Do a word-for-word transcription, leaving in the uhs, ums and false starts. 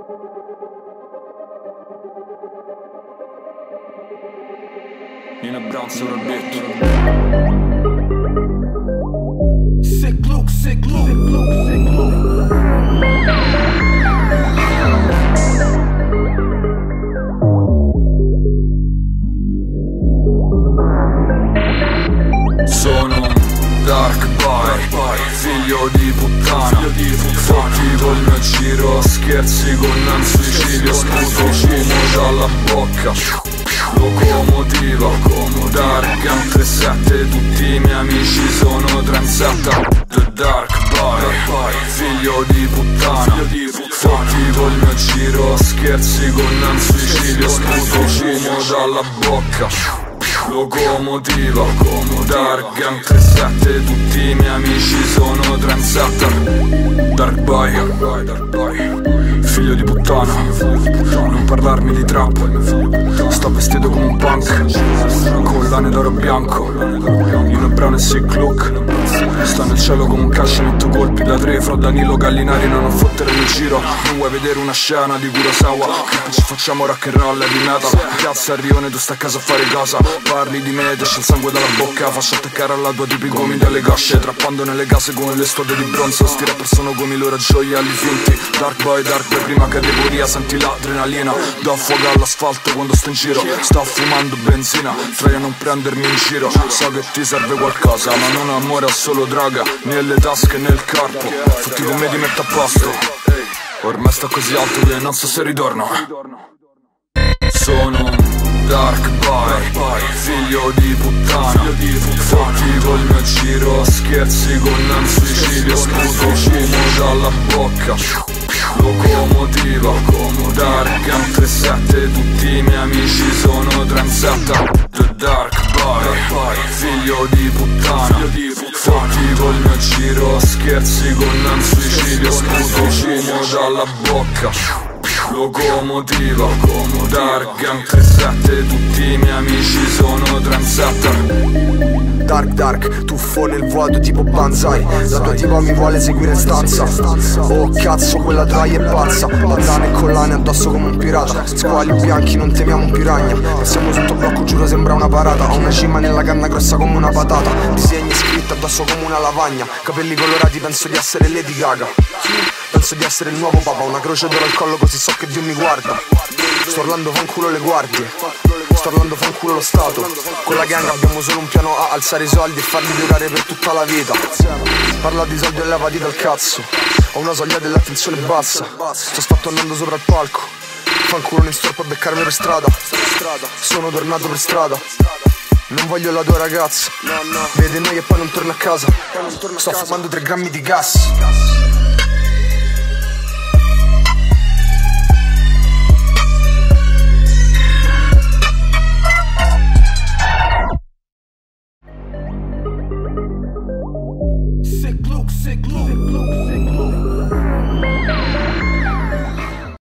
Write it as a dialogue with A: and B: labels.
A: Nina Brown sopra il beat.
B: Sick look, sick look, sick look, sick look.
A: Sono un dark boy, figlio di puttana, forti col mio giro, scherzi con un suicidio, sputo fumo dalla bocca. Locomotiva, dark, un tre sette, tutti i miei amici sono tranzata. The dark boy, figlio di puttana, forti col mio giro, scherzi con un suicidio, sputo fumo dalla bocca. Locomotiva, dark, gang tre sette, tutti i miei amici sono tranzata. Dark boy, figlio di puttana, non parlarmi di trap. Sto vestito come un punk, collane d'oro bianco, Nino Brown e Sick Look. Sto nel cielo come un calcio, metto colpi da tre. Fra Danilo Gallinari non ho fottere nel giro. Non vuoi vedere una scena di Kurosawa? Ci facciamo rock and roll di metal. Piazza a Rione, tu stai a casa a fare cosa? Parli di me, esce il sangue dalla bocca. Faccio attaccare alla tua tipi gomi dalle cosce, trappando nelle case come le stode di bronzo. Sti rapper sono come i loro gioielli finti. Dark boy, dark boy, prima categoria. Senti l'adrenalina, do fuoco all'asfalto quando sto in giro. Sto fumando benzina, trai a non prendermi in giro. So che ti serve qualcosa, ma non amore, ho solo droga nelle tasche e nel corpo. Tutti con me ti metto a posto. Ormai sto così alto che non so se ritorno. Sono un dark boy, figlio di puttana, forti col mio giro, scherzi con un suicidio, sputo fumo dalla bocca. Locomotiva, dark, un tre sette, tutti i miei amici sono tranzata. The dark boy, figlio di puttana, forti col mio giro, scherzi con un suicidio, sputo fumo dalla bocca. Locomotiva, dark, gang tre sette, tutti i miei amici sono tranzata.
C: Dark dark, tuffo nel vuoto tipo Banzai. La tua tipa mi vuole seguire in stanza. Oh cazzo, quella troia è pazza. Bandane e collane addosso come un pirata. Squali bianchi, non temiamo un piragna. Passiamo sotto blocco, giuro sembra una parata. Ho una cima nella canna grossa come una patata. Disegni scritti addosso come una lavagna. Capelli colorati, penso di essere Lady Gaga. Penso di essere il nuovo papa. Una croce d'oro al collo così so che Dio mi guarda. Sto urlando fanculo le guardie. Sto urlando fanculo lo Stato. Con la gang abbiamo solo un piano A: alzare i soldi e farli durare per tutta la vita. Parla di soldi e levati dal cazzo. Ho una soglia dell'attenzione bassa. Sto sto tornando sopra il palco. Fanculo non storpo a beccarmi per strada. Sono tornato per strada. Non voglio la tua ragazza. Vede noi e poi non torna a casa. Sto fumando tre grammi di gas.
B: Sick look, sick look, sick look, sick look.